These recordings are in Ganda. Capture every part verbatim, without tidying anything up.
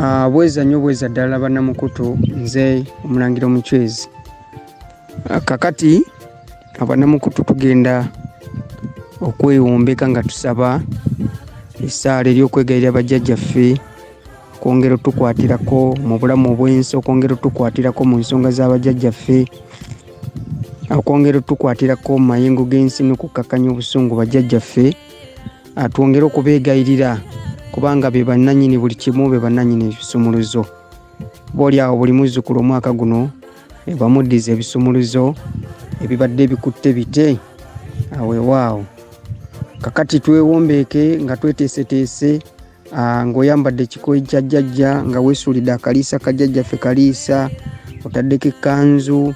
Ah, bweza nnyo bweza ddala bannamukutu, nze Omulangira Omuchwezi. Kakati abannamukutu tugenda okwewombeka nga tusaba essaala ery'okwegayirira bajjajjaffe okwongera otukwatirako mu bulamu obw'ensi, okwongera otukwatirako mu nsonga z'abajjajjaffe, okwongera otukwatirako mu mayengo g'ensi n'okukakkanya obusungu bajjajjaffe, twongere okubeegayirira kubanga be bannannyini buli kimu, be bannannyini ebisumuluzo. Boolyawo buli muzzukulu omwaka guno bamuddiza ebisumuluzo ebibadde bikutte bite aweewaawo. Kakati twewombeeke nga tweteeseteese, ng'oyambadde ekikoyi kya jjajja, nga weesuulidde akaliisa ka jjajjaffe kaliisa, otaddeko ekkanzu,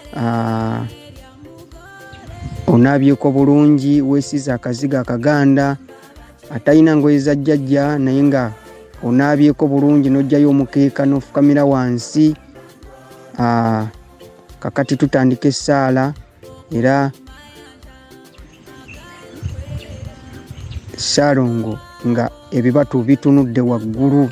onaabyeko bulungi, weesize akaziga akaganda, atalina ngoye za jjajja naye nga onaabyeko bulungi, n'oggyayo omukeeka n'ofukamira wansi. Kakati tutandika essaala, era Ssaalongo nga ebibatu bitunudde waggulu.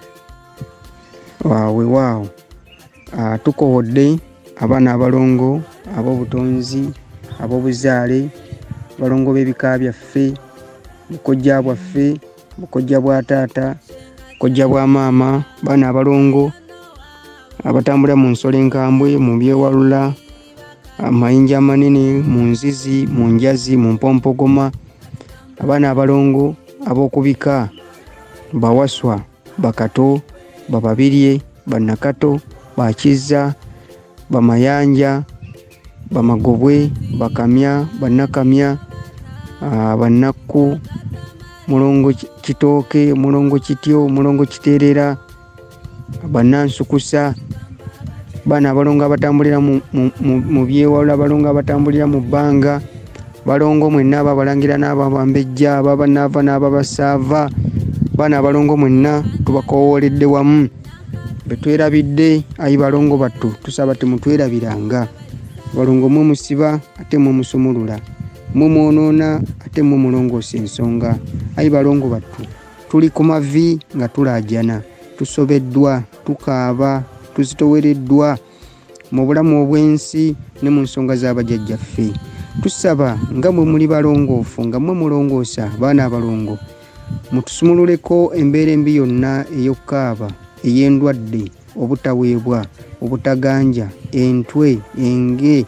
Weewaawo tukowodde abaana abalongo, ab'obutonzi, ab'obuzaale, balongo b'ebika byaffe, bukojja bwaffe, bukojja bwa taata, bukojja bwa maama, baana abalongo abatambula mu nsolo enkambwe, mu byewalula, amayinja amanene, mu nzizi, mu njazi, mu mpompogoma, abaana abalongo ab'okubika, bawaswa, bakato, bababirye, bannakato, bakizza, bamayanja, bamagobwe, bakamya, bannakamya, bannakku, mulongo kitooke, mulongo kityo, mulongo kiteerera, bannansukusa, baana abalongo abatambulira mu byewalula, balongo abatambulira mu bbanga, balongo mwenna ababalangira n'ababambejja, ababanaava n'ababasaava, baana abalongo mwenna tubakoowoledde wamu. Betwerabidde, ayi balongo battu, tusaba temutwerabiranga. Balongo mwe musiba ate mwe musumulula, mwe mwonoona ate mwe mulongoosa ensonga. Ayi balongo battu, tuli ku mavi nga tulaajana, tusobeddwa, tukaaba, tuzitowereddwa mu bulamu obw'ensi ne mu nsonga z'abajjajjaffe. Tusaba nga mwe muli balongoofu, nga mwe mulongoosa baana abalongo, mutusumululeko embeera embi yonna ey'okukaaba, ey'endwadde, obutaweebwa, obutaganja, entwe, enge,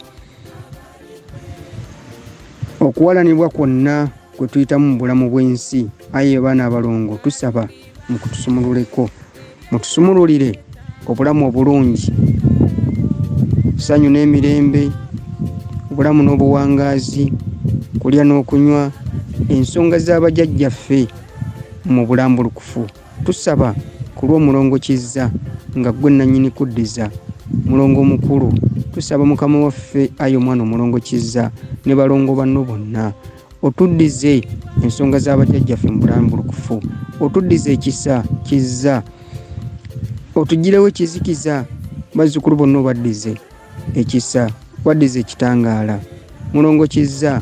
okuwalanibwa kwonna kwe tuyitamu mu bulamu bw'ensi. Aye baana abalongo, tusaba mukutusumululeko, mutusumululire obulamu obulungi, essanyu n'emirembe, obulamu n'obuwangaazi, kulya n'okunywa, ensonga z'abajjajjaffe mu bulambulukufu. Tusaba ku lw'omulongo Kizza nga gwe nannyini kuddiza, mulongo omukulu. Tusaba Mukama waffe ayi omwana omulongo Kizza ne balongo banno bonna, otuddize ensonga z'abajjajjaffe mu bulambulukufu, otuddize ekisa Kizza, otugirewo ekizikiza, bazzukulu bonna obaddize ekisa, waddize ekitangaala. Mulongo Kizza,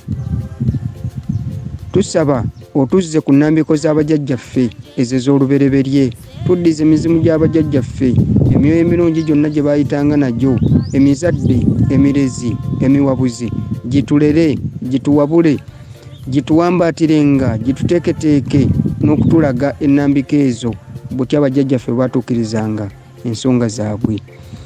tusaba otuzze ku nnambiko z'abajjajjaffe ezo ez'olubereberye, tuddize emizimu gy'abajjajjaffe, emyoyo emirungi gyonna gye baayitanga nagyo, emizadde, emirezi, emiwabuzi, gitulere, gituwabule, gituwambaatirenga, gituteeketeeke n'okutulaga ennambika ezo butya abajjajjaffe baatuukirizanga ensonga zaabwe.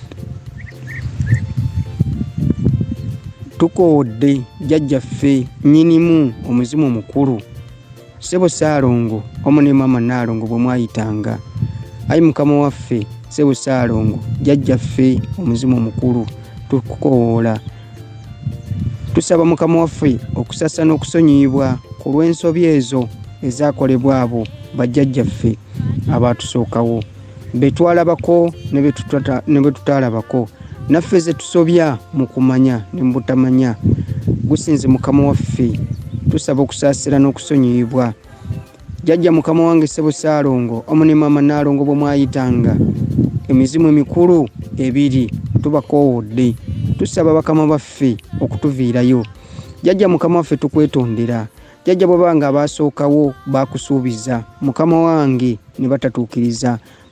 Tukoodde jjajjaffe nnyinimu omuzimu omukulu, Ssebo Ssaalongo omu ne maama Nnaalongo bwe mwayitanga. Ayi Mukama waffe Ssebo Ssaalongo, jjajjaffe omuzimu omukulu, tukukowoola. Tusaba Mukama waffe okusasa n'okusonyiyibwa ku lw'ensobi ezo ezaakolebwa abo bajjajjaffe abaatusookawo, be twalabako ne be tutaalabako, naffe ze tusobya mu kumanya ne mu butamanya. Gusinze Mukama waffe, tusaba okusaasira n'okusonyiyibwa. Jjajja Mukama wange Ssebo Ssaalongo omu ne maama Nnaalongo bwe mwayitanga, emizimu emikulu ebiri tubakoowodde. Tusaba bakama baffe okutuviirayo. Jjajja Mukama waffe tukwetondera. Jjajja bwe banga abaasookawo baakusuubiza, Mukama wange ne batatuukiriza,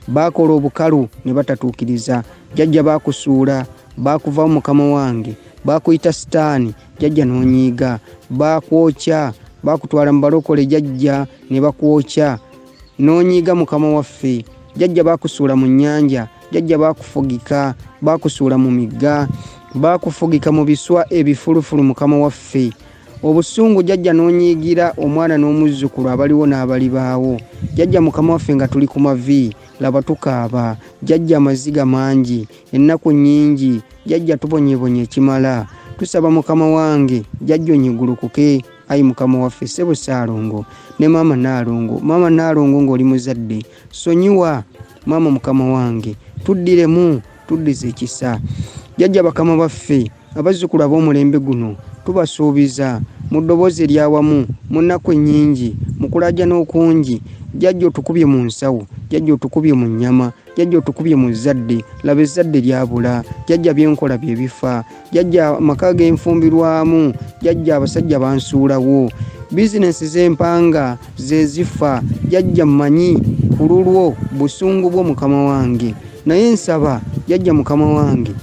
bakola obukalu ne batatuukiriza. Jjajja bakusuula, bakuva mukama wange, bakuyita sitaani, jjajja n'onyiiga, bakwokya, bakutwala mu balokole jjajja ne bakwokya, n'onyiiga mukama waffe. Jjajja bakusuula mu nnyanja, jjajja bakufugika, bakusuula mu migga, bakufugika mu biswa ebifulufulu mukama waffe. Obusungu jjajja n'onyiigira omwana n'omuzzukulu abaliwo n'abali baawo. Jjajja mukama waffe nga tuli ku mavi, laba tukaaba. Jjajja amaziga mangi, ennaku nnyingi, jjajja tubonyebonye ekimala. Tusaba mukama wange, jjajja onyigulukuke, ayi mukama waffe. Ssebo Ssaalongo ne maama Naalongo, maama Naalongo ng'oli muzadde, sonyiwa maama mukama wange, tuddiremu, tuddize ekisa. Jjajja bakama baffe, abazzukulu ab'omulembe guno tubasuubiza mu ddoboozi eryawamu, mu nnaku ennyingi, mu kulajjana okungi. Jjajja otukubye mu nsawo, jjajja otukubye mu nnyama, jjajja otukubye mu zadde, laba ezzadde lyabula, jjajja byenkola bye bifa, jjajja amaka g'enfumbirwamu, jjajja abasajja bansuulawo, bizinesi z'empanga ze zifa, jjajja mmanyi ku lulwo busungu bwo mukama wange. Naye nsaba jjajja mukama wange,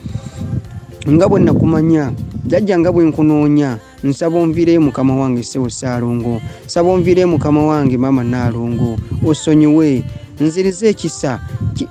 nga bwe nakumanya, jjajja nga bwe nkunoonya, nsaba onviire mukama wange Ssebo Ssaalongo, nsaba onviire mukama wange maama Naalongo, osonyiwe, nzirize ekisa,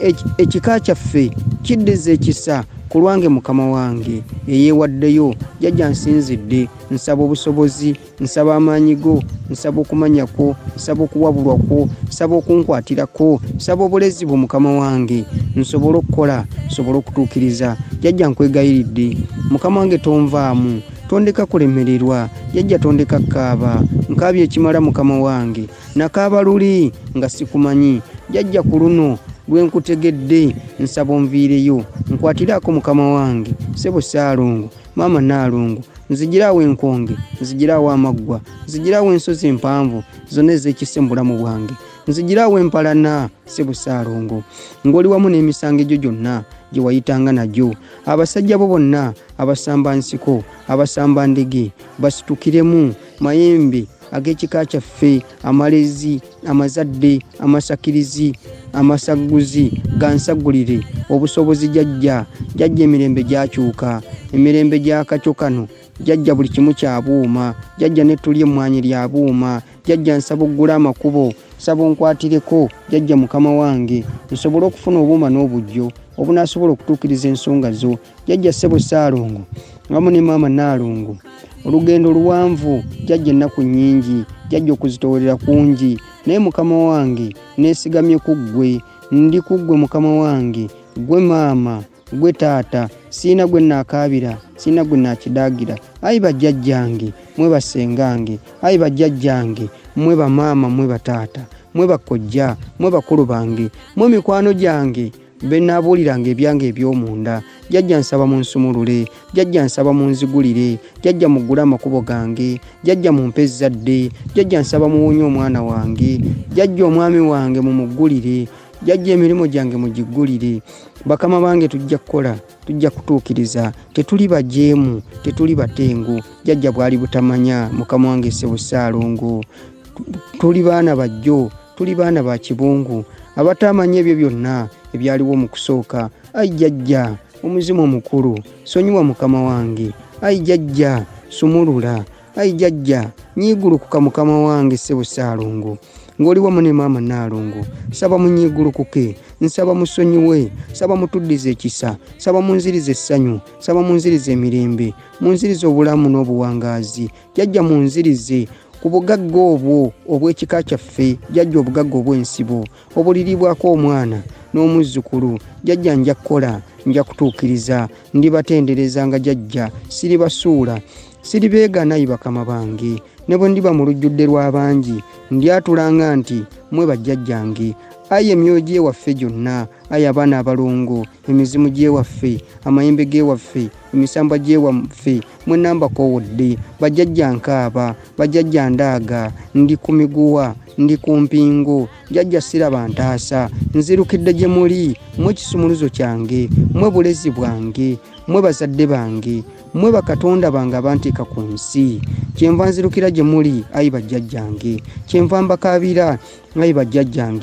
ekika kyaffe kiddize ekisa ku lwange mukama wange eyeewaddeyo. Jjajja nsinzidde, nsaba obusobozi, nsaba amaanyi go, nsaba okumanya kwo, nsaba okuwabulwa kwo, nsaba okunkwatirako, nsaba obulezi bwo mukama wange, nsobole okukola, nsobole okutuukiriza. Jjajja nkwegayiridde mukama wange, tonvaamu, tondeka kulemererwa. Jjajja tondeka kaaba, nkaabye ekimala mukama wange, nakaaba luli nga sikumanyi. Jjajja ku luno lwe nkutegedde, nsaba onviireyo, nkwatiraako mukama wange. Ssebo Ssaalongo, maama Naalongo, nzigiraawo enkonge, nzigiraawo amaggwa, nzigiraawo ensozi empanvu zonna ez'ekisa mu bulamu bwange, nzigiraawo empalana. Ssebo Ssaalongo, ng'oli wamu n'emisango egyo gyonna gye wayitanga nagyo. Abasajja bo bonna abasamba nsiko, abasamba ndege, basitukiremu mayembe ag'ekika kyaffe, amalezi, amazadde, amasakirizi, amasaguzi gansagulire obusobozi. Jjajja jjajja emirembe gyakyuka, emirembe gy'akacyo kano, jjajja buli kimu kya buuma, jjajja ne tuli emmwanyi lya buuma. Jjajja nsaba oggula amakubo, nsaba onkwatireko jjajja mukama wange, nsobole okufuna obuuma n'obujjo obunaasobola okutuukiriza ensonga zo. Jjajja Ssebo Ssaalongo wamu ne maama Naalongo, olugendo luwanvu, jjajja ennaku nnyingi, jjajja okuzitowerera kungi, naye mukama wange neesigamye ku ggwe, ndi ku ggwe mukama wange, ggwe maama, ggwe taata, siina gwe naakaabira, siina gwe naakidaagira. Ayi bajjajjange, mwe basengange, ayi bajjajjange, mwe bamaama, mwe bataata, mwe bakojja, mwe bakulu bange, mwe mikwano gyange be naabuuliranga ebyange eby'omunda. Jjajja nsaba munsumulule, jjajja nsaba munzigulire, jjajja muggule amakubo gange, jjajja mumpe ezzadde, jjajja nsaba muwonye omwana wange, jjajja omwami wange mumuggulire, jjajja emirimu gyange mugiggulire. Bakama bange tujja kukola, tujja kutuukiriza, tetuli bajeemu, tetuli batengu. Jjajja bwali butamanya mukama wange Ssebo Ssaalongo, tuli baana bajjo, tuli baana ba kibungu abatamanya ebyo byonna ebyaliwo mu kusooka. Ayi jjajja omuzimu omukulu, sonyiwa mukama wange. Ayi jjajja sumulula, ayi jjajja nyiigulukuka mukama wange Ssebo Ssaalongo, ng'oli wamu ne maama Naalongo. Saba munyiigulukuke, nsaba musonyiwe, saba mutuddize ekisa, saba munzirize essanyu, saba munzirize emirembe, munzirize obulamu n'obuwangaazi. Jjajja munzirize ku bugagga obwo obw'ekika kyaffe, jjajja obugagga obw'ensibo obuliribwako omwana n'omuzzukulu. Jjajja nja kukola, nja kutuukiriza, ndibatendereza nga jjajja, siribasuula, siribeegana ayi bakama bange. Ne bwe ndiba mu lujjudde lw'abangi, ndyatulanga nti mwe bajjajjange. Ayi emyoyo gy'ewaffe gyonna, ayi abaana abalongo, emizimu gy'ewaffe, amayembe g'ewaffe, emisamba gy'ewaffe, mwe nambakowodde. Bajjajja nkaaba, bajjajja ndaaga, ndi ku miguwa, ndi ku mpingo. Jjajja siraba ntaasa, nzirukidde gye muli, mwe kisumuluzo kyange, mwe bulezi bwange, mwe bazadde bange, mwe bakatonda bange abanteeka ku nsi. Kyenva nzirukira gye muli, ayi bajjajjange, kyenva mbakaabira, ayi bajjajjange.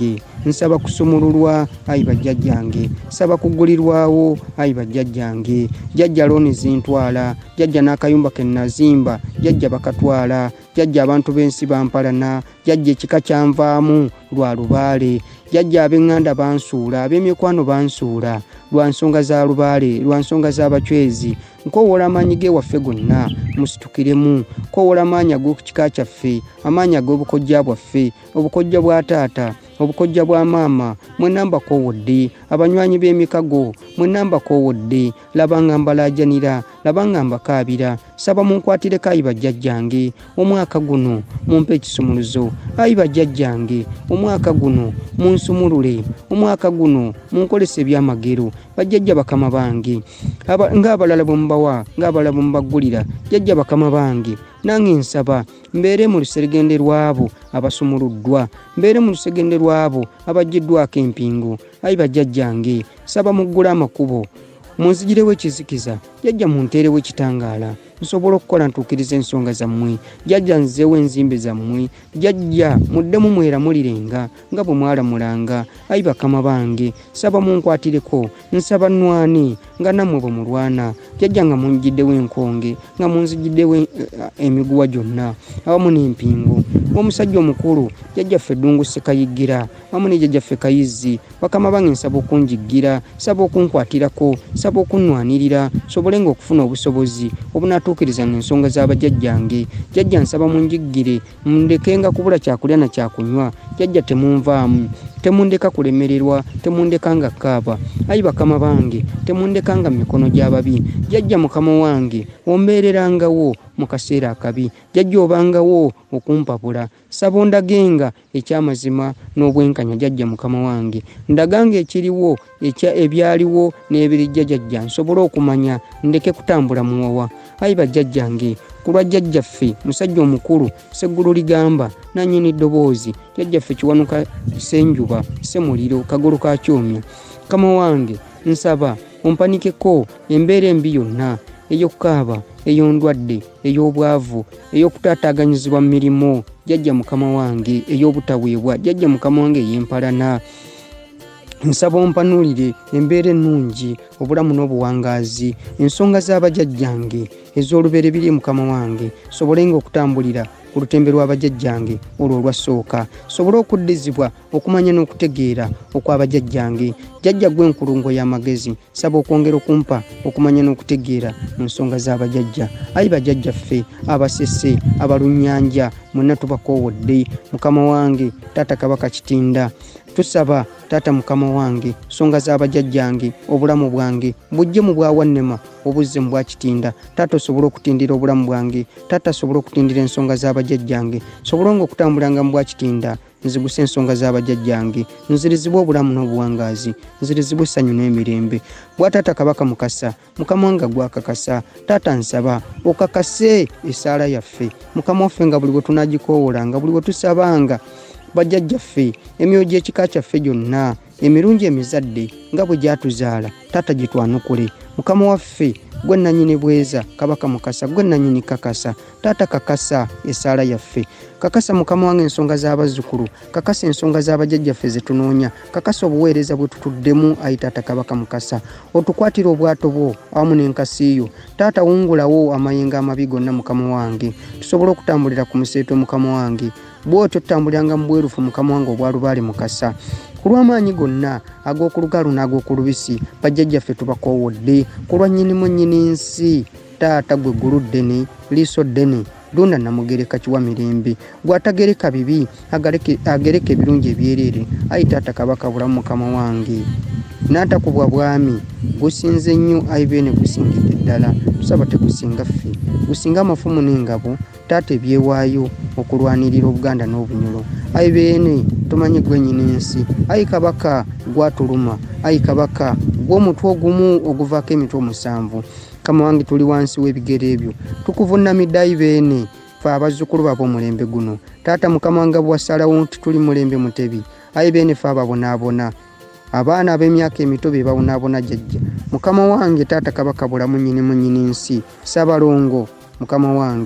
nsaba kusumululwa ayi bajjajjange, saba kugulirwawo ayi bajjajjange. Jjajja looni zintwala, jjajja n'akayumba ke nazimba, jjajja bakatwala, jjajja abantu b'ensi bampalana, jjajja ekika kyanvaamu lwa lubaale, jjajja ab'eŋŋanda bansuula, ab'emikwano bansuula lwa nsonga za lubaale, lwa nsonga z'abacwezi. Nkowoola amaanyi ge waffe gonna musitukiremu, nkowoola amaanyi ag'oku kika kyaffe, amaanyi ag'obukojja bwaffe, obukojja bwa taata, obukojja bwa maama, mwenna mbakoowodde, abanywanyi b'emikago mwenna mbakoowodde, laba nga mbalaajanira, laba nga mbakaabira, saba munkwatireko ayi bajjajjange, omwaka guno mumpe ekisumuluzo, ayi bajjajjange, omwaka guno munsumulule, omwaka guno munkolese ebyamagero, bajjajja bakama bange, ng'abalala bwe mubawa, ng'abalala bwe mubaggulira, jjajja bakama bange, nange nsaba mbeere mu luseregende lw'abo abasumuluddwa, mbeere mu lusegende lw'abo abaggiddwako empingu, ayi bajjajjange, saba muggule amakubo, munzigirewo ekizikiza, jjajja munteerewo ekitangaala, nsobola okukola ntuukiriza ensonga zammwe, jjajja nzeewo enzimbe zammwe, jjajja muddemu mweramulirenga nga bwe mwalamulanga, ayi bakama bange, saba munkwatireko, nsaba nnwane nga nammwe bwe mulwana, jjajja nga munjiddewo enkonge, nga munzigiddewo emiguwa gyonna awamu n'empingu. Omusajja omukulu jjajjaffe Ddungu Ssekayiggira wamu ne jjajjaffe Kayizzi, bakama bange nsaba okunjiggira, saba okunkwatirako, saba okunnwanirira, sobolenga okufuna obusobozi obunaatuukirizanga ensonga z'abajjajjange. Jjajja nsaba munjiggire, mundekenga kubula kyakulya na kyakunywa, jjajja temunvaamu, temundeka kulemererwa, temundekanga kaaba, ayi bakama bange, temundekanga mu mikono gy'ababi. Jjajja mukama wange ombeererangawo mu kaseera akabi, jjajja obangawo okumpapula, saba ondagenga ekyamazima n'obwenkanya, jjajja mukama wange, ndaganga ekiriwo ebyaliwo n'ebirijja, jjajja nsobole okumanya, ndeke kutambula muwawa, ayi bajjajjange, ku lwa jjajjaffe musajja omukulu Sseggulu Ligamba nannyini ddoboozi, jjajjaffe Kiwanuka Ssenjuba Ssemuliro Kagolo ka Kyomya, mukama wange nsaba ompanikeko embeera embi yonna, ey'okukaaba, ey'ondwadde, ey'obwavu, ey'okutaataaganyizibwa mu mirimu, jjajja mukama wange, ey'obutaweebwa, jjajja mukama wange ey'empalana. Nsaba ompanulire embeera ennungi, obulamu n'obuwangaazi, ensonga z'abajjajjange ez'olubereberye mukama wange, sobolenga okutambulira ku lutembe lw'abajjajjange olwo olwasooka, sobole okuddizibwa okumanya n'okutegeera okw'abajjajjange. Jjajja gwe enkulungo y'amagezi, saba okwongera okumpa okumanya n'okutegeera mu nsonga z'abajjajja, ayi bajjajjaffe abasese, abalunnyanja, mwenna tubakoowodde, mukama wange taata Kabaka Kitinda, tusaba taata mukama wange, nsonga z'abajjajjange, obulamu bwange bujje mu bwawannema obuzze mu bwa Kitinda, taata osobole okutindira obulamu bwange, taata osobole okutindira ensonga z'abajjajjange, sobolanga okutambulanga mu bwa Kitinda, nziguse ensonga z'abajjajjange, nzirizibwe obulamu n'obuwangaazi, nzirizibwe essanyu n'emirembe. Bwa taata Kabaka Mukasa, mukama wange gwakakasa, taata nsaba okakase essaala yaffe, mukama waffe nga buli bwe tunaagikoowolanga, buli bwe tusabanga bajjajjaffe, emyoyo gy'ekika kyaffe gyonna, emirungi emizadde nga bwe gyatuzaala, taata gye twanukule, mukama waffe gwe nannyini bweza, Kabaka Mukasa gwe nannyini kakasa, taata kakasa essaala yaffe, kakasa mukama wange ensonga z'abazzukulu, kakasa ensonga z'abajjajjaffe ze tunoonya, kakasa obuweereza bwe tutuddemu, ayi taata Kabaka Mukasa, otukwatira obwato bwo awamu n'enkasi yo, taata wungulawo amayengo amabi gonna mukama wange, tusobole okutambulira ku museeto mukama wange, bw'otyo tutambuliranga mu bwerufu mukama wange obwalubaale Mukasa. Ku lw'amaanyi gonna ag'okulugalu n'ag'okulubisi, bajjajjaffe tubakoowodde, ku lwa nnyinimu nnyini nsi, taata gwe ggulu ddene, liiso ddene, Dunda Namugereka Kiwa Mirembe, gw'atagereka bibi agereka ebirungi ebyereere, ayi taata Kabaka bulamu mukama wange, n'atakubwa bwami, gusinze nnyo ayi beene gusingidde ddala, tusaba tegusinga ffe, gusinga amafumu n'engabo, taata ebyewaayo okulwanirira Obuganda n'Obunyolo, ayi beene tumanyi gwe nnyini ensi, ayi Kabaka gwatuluma, ayi Kabaka gw'omutwe ogumu oguvaako emitwe omusanvu, kama wange tuli wansi w'ebigere ebyo, tukuvunnamidde ayi beene fe abazzukulu b'omulembe guno, taata mukama wange bw'asalawo nti tuli mulembe mutebi, ayi beene fe ababonaabona, abaana ab'emyaka emito be babonaabona jjajja, mukama wange taata Kabaka bulamu nnyinimu nnyini nsi, Ssabalongo mukama wange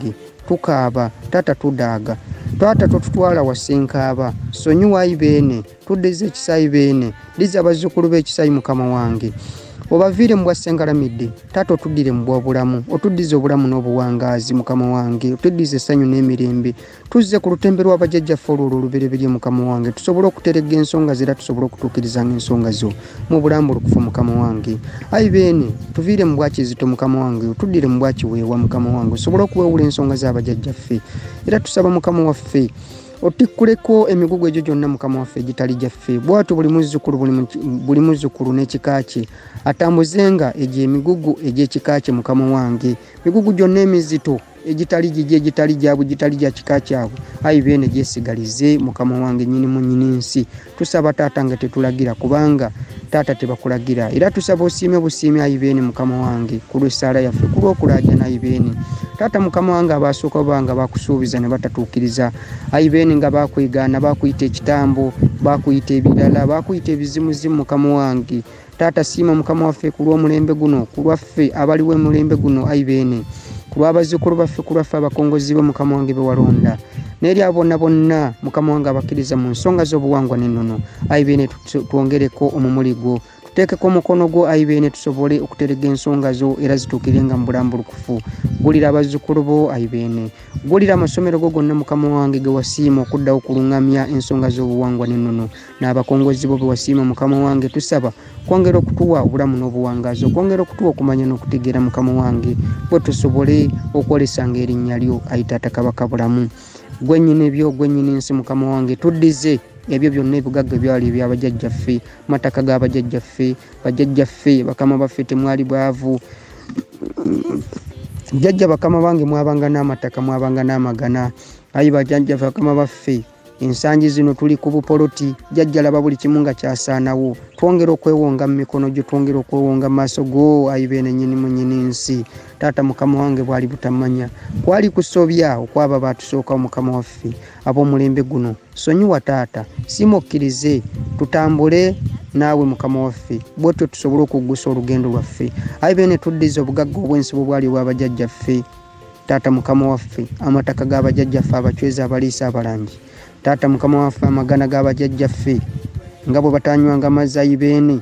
tukaaba taata tudaaga taata totutwala wasenkaaba sonyiwa Ibeene tuddiza ekisayi Beene diza abazzukulu b'ekisayi mukama wange obaviire mu bwassengalamidde taata otuddire mu bwobulamu otuddize obulamu n'obuwangaazi mukama wange otuddize essanyu n'emirembe tuzze ku lutembe lw'abajjajjaffe olwo olubereberye mukama wange tusobole okuterega ensonga zira tusobole okutuukirizanga ensonga zo mu bulambulukufu mukama wange ayi Beene tuviire mu bwakizito mukama wange otuddire mu bwakiweewa mukama wange osobole okuweewula ensonga z'abajjajjaffe era tusaba mukama waffe otikkuleko emigugu egyo gyonna mukama waffe egitali gyaffe bw'atyo buli muzzukulu buli muzzukulu n'ekika kye atambuzenga egyo emigugu egy'ekika kye mukama wange migugu gyonna emizito egitali gye egitali gyabwe egitali gya kika kyabwe ayi Beene gyesigalize mukama wange nnyinimu nnyinensi tusaba taata nga tetulagira kubanga taata tebakulagira era tusaba osiime busiime ayi Beene mukama wange ku lw'essaala yaffe ku lw'okulaajana ayi Beene taata mukama wange abasooka banga bakusuubiza ne batatuukiriza ayi Beene nga bakwegaana bakuyita ekitambo bakuyita ebirala bakuyita ebizimuzimu mukama wange taata siima mukama waffe ku lw'omulembe guno ku lwaffe abaliwo emulembe guno ayi Beene ku lw'abazzukulu baffe ku lwaffe abakongozi be mukama wange be walonda n'eri abo bonna bonna mukama wange abakkiriza mu nsonga z'obuwangwa n'ennono ayi Beene twongereko omumuli gwo tuteekeko omukono gwo ayi Beene tusobole okuterega ensonga zo era zituukirenga mu bulambulukufu gulira abazzukulu bo ayi Beene gulira amasomero go gonna mukama wange ge wasiima okuddawo kuluŋŋamya ensonga z'obuwangwa n'ennono n'abakongozi bo be wasiima mukama wange tusaba kwongera okutuwa obulamu n'obuwangaazi okwongera okutuwa okumanya n'okutegeera mukama wange bwe tusobole okwolesanga erinnya lyo ayi taata kabaka bulamu gwennyini ebyo gwennyini ensi mukama wange tuddize ebyo byonna ebigagga byali ebyabajjajjaffe mataka g'abajjajjaffe bajjajjaffe bakama baffe temwali bwavu jjajja bakama bange mwabanga n'amataka mwabanga n'amagana ayi bajjajjaffe bakama baffe ensangi zino tuli ku bupoloti jjajja laba buli kimu nga kyasaanawo twongera okwewonga mu mikono gyo twongera okwewonga mu maaso go ayi Beene nnyinimu nnyinensi taata mukama wange bwali butamanya kwali kusobya okwaba baatusookawo mukama waffe ab'omulembe guno sonyiwa taata simukkirize tutambule naawe mukama waffe bwetyo tusobole okuggusa olugendo lwaffe ayi Beene tuddize obugagga obw'ensi bwe bwali obw'abajjajjaffe taata mukama waffe amataka g'abajjajjaffe abacwezi abaliisa abalangi taata mukama waffe amagana g'abajjajjaffe nga bwe batanywanga amazzi ayi Beene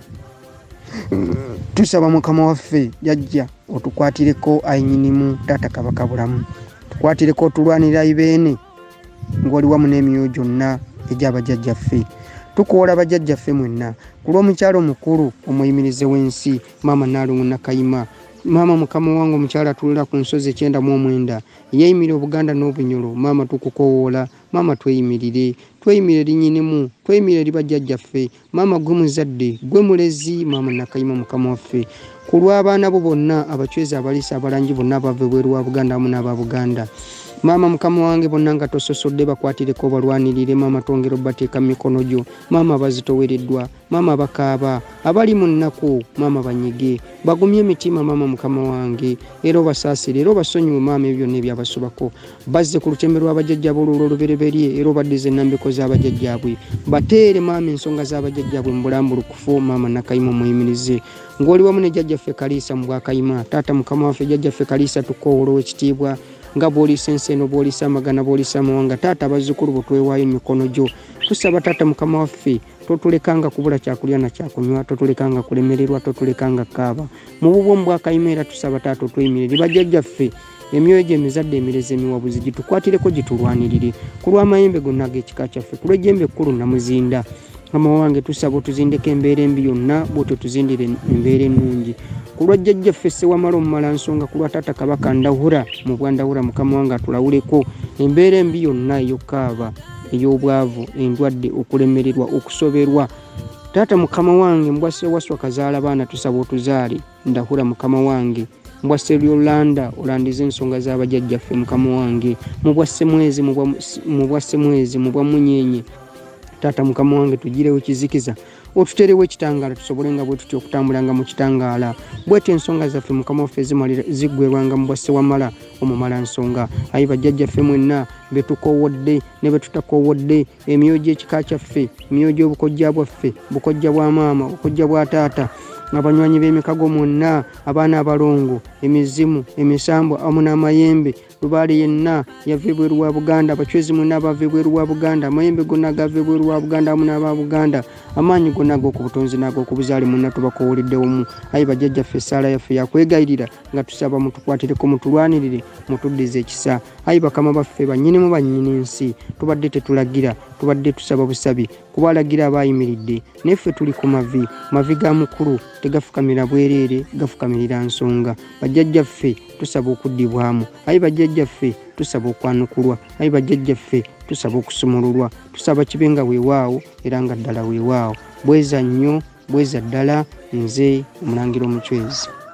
tusaba mukama waffe jjajja otukwatireko ayi nnyinimu taata kabaka bulamu tukwatireko otulwanira ayi Beene ng'oli wamu n'emyoyo gyonna egy'abajjajjaffe tukoola bajjajjaffe mwenna ku lw'omukyalo omukulu omuyimirize w'ensi maama Nnaalongo Nakayima maama mukama wange omukyala atulira ku nsozi ekyenda mu omwenda yeeyimira obuganda n'obunyolo maama tukukowoola maama tweyimirire tweyimirire linnyinimu tweyimirire eri bajjajjaffe maama gwe muzadde gwe mulezi maama Nakayima mukama waffe ku lw'abaana bo bonna abacwezi abaliisa abalangi bonna abava ebweru wa Buganda amu n'aba Buganda maama mukama wange bonna nga tososodde bakwatireko balwanirire maama twongera obbateeka mu mikono gyo maama abazitowereddwa maama abakaaba abali mu nnaku maama banyige bagumye emitima maama mukama wange era obasaasire era obasonyiwe maama ebyo byonna ebyabasobako bazze ku lutembe lw'abajjajjaabwe olwo olw'olubereberye era obaddize ennambiko z'abajjajjaabwe bateere maama ensonga z'abajjajjaabwe mu bulambulukufu maama Nakayima omuyimirize ng'oli wamu ne jjajjaffe Kaliisa mu Bwakayima taata mukama waffe jjajjaffe Kaliisa tukowoola ow'ekitiibwa nga bw'oliisa ensi eno bw'oliisa amagana bw'oliisa amawanga taata abazzukulu bwe twewaayo mu mikono gyo tusaba taata mukama waffe totulekanga kubula kyakulya na kyakunywa totulekanga kulemererwa totulekanga kaaba mu bubwo mu Bwakayima era tusaba taata otweyimirire bajjajjaffe emyoyo gy'emizadde emireze emiwabuzi gitukwatireko gitulwanirire ku lw'amayembe gonna ag'ekika kyaffe ku lw'ejjembe ekkulu namuzinda mama wange tusaba otuzindeko embeera embi yonna bwotyo tuzindire embeera ennungi ku lwa jjajjaffe Ssewamala omumala nsonga ku lwa taata kabaka Ndahura mu bwandahura mukama wange atulawuleko embeera embi yonna ey'okaaba ey'obwavu endwadde okulemererwa okusoberwa taata mukama wange mbwase waswa kazaala baana tusaba otuzaale Ndahura mukama wange mbwase Lyolanda olandize ensonga z'abajjajjaffe mukama wange mubwase mwezi mubwase mwezi mubwa munyenye taata mukama wange tugirewo kizikiza otuterewo ekitangaala tusobole nga bwe tutya okutambulanga mu kitangaala bwetyo ensonga zaffe mukama waffe ziggwerwanga mu bwa Ssewamala omumala nsonga ayi bajjajjaffe mwenna be tukowodde ne be tutakowodde emyoyo gy'ekika kyaffe emyoyo gy'obukojja bwaffe bukojja bwa maama obukojja bwa taata abanywanyi b'emikago mwonna abaana abalongo emizimu emisambo amu n'amayembe Lubaale yenna yava ebweru wa Buganda, abachwezi mwena bava ebweru wa Buganda, amayembe gonna gava ebweru wa Buganda amu n'aba Buganda, amaanyi gonna ag'okubutonzi n'ag'okubuzaale mwena tubakowolidde omu. Ayi bajjajjaffe essaala yaffe yakwegayirira nga tusaba mutukwatireko mutulwanirire mutuddize ekisa. Ayi bakama baffe bannyinimu bannyini nsi tubadde tetulagira, tubadde tusaba busabi kubalagira abayimiridde, neffe tuli ku mavi, mavi ga mukulu tegafukamira bwereere, gafukamirira nsonga. Bajjajjaffe tusaba okuddibwamu, ayi bajjajjaffe tusaba okwanukulwa, ayi bajjajjaffe tusaba okusumululwa, tusaba kibe nga weewaawo era nga ddala weewaawo. Bweza nnyo, bweza ddala, nze Omulangira Omuchwezi.